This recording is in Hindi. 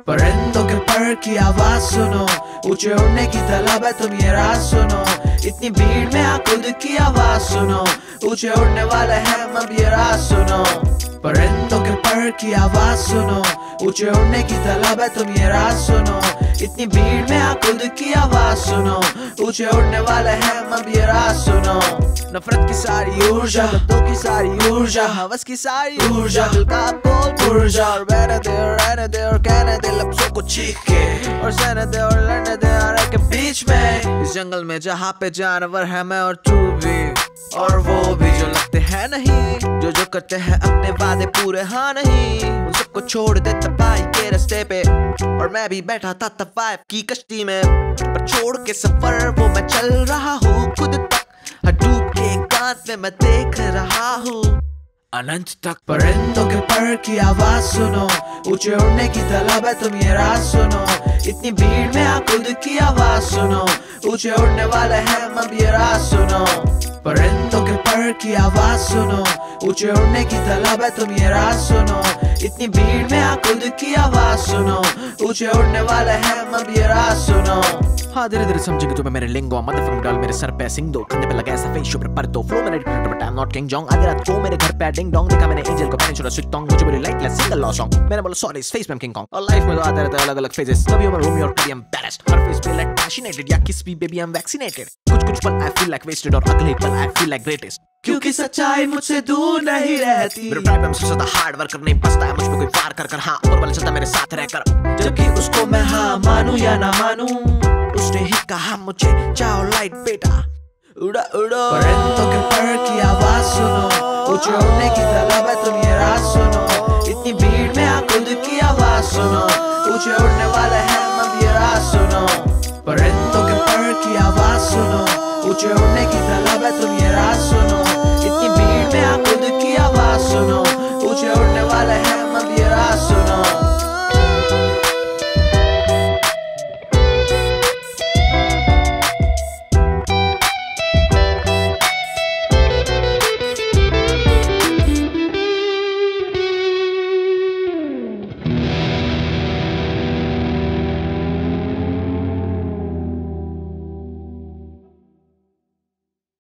परिंदों के पर की आवाज सुनो, ऊंचे उड़ने की तलब है तुम ये राज सुनो। इतनी भीड़ में आ खुद की आवाज सुनो, ऊंचे उड़ने वाले हैं हम अब ये राज सुनो। परिंदों के पर की आवाज सुनो, ऊंचे उड़ने की तलब है तुम ये राज सुनो। इतनी भीड़ में आ खुद की आवाज सुनो, ऊंचे उड़ने वाले हैं हम अब ये राज सुनो। नफरत की सारी ऊर्जा, लफ्जों की सारी ऊर्जा, हवस की सारी ऊर्जा, दिल का बोल पुर्जा। और रहने दे और कहने दे लफ्जों को चीख के, और सहने दे और लड़ने दे आरे के बीच में। इस जंगल में जहाँ पे जानवर है मैं और तू भी, और वो भी जो लगते हैं नहीं, जो करते हैं अपने वादे पूरे हाँ नहीं। उन सबको छोड़ दे तबाही के रास्ते पे, और मैं भी बैठा था तवाइफ की कश्ती में। पर छोड़ के सफर वो मैं चल रहा हूँ खुद तक, हर डूब के कांत में मैं देख रहा हूँ अनंत तक। परिंदों के पर की आवाज सुनो, ऊंचे उड़ने की तलब है तुम ये राज सुनो। इतनी भीड़ में आ खुद की आवाज सुनो, ऊंचे उड़ने वाले हैं हम अब ये राज सुनो। परिंदों के पर की आवाज सुनो, ऊंचे उड़ने की तलब है तुम ये राज सुनो। इतनी भीड़ में आ खुद की आवाज सुनो, ऊंचे उड़ने वाले हैं हम अब ये राज सुनो। हाँ धीरे धीरे समझेंगे तुम्हें मेरे लिंगो, मदरफंग डाल मेरे सर पे सिंग दो, कंधे पे लगा ऐसा फेस शो पर दो फ्लो मेरे dictator but I am not Kim Jong. आधी रात को मेरे घर पे डिंग डोंग, देखा मैंने एंजल को पेनिनसुला स्वीट टोंग, मुझे बड़ी like less single love song. मैंने बोला सॉरी इस फेस में किंग कॉन्ग। और लाइफ में तो आते रहते अलग अलग फेजेस, कभी मैं रोमियो और कभी I'm embarrassed। हर फेस पे लाइक पैशनेटेड या किस भी बेबी I'm vaccinated। कुछ पल I feel like wasted और अगले पल I feel like greatest, क्योंकि सच्चाई मुझसे दूर नहीं रहती। मेरे प्रॉब्लम से ज्यादा हार्ड वर्कर नहीं बसता है मुझ पे कोई वार कर हाँ, और वाला चलता मेरे साथ रहकर। जबकि उसको मैं हाँ मानूं या ना मानूं, उसने ही कहा मुझे जाओ लाइट बेटा उड़ा उड़ो। परिंदों के पर की आवाज सुनो, ऊंचे उड़ने की तलब है तुम ये राज सुनो। इतनी भीड़ में आ खुद की आवाज सुनो, ऊंचे उड़ने वाले हैं हम अब ये राज सुनो। परिंदों के पर की आवाज सुनो, ऊंचे उड़ने की तलब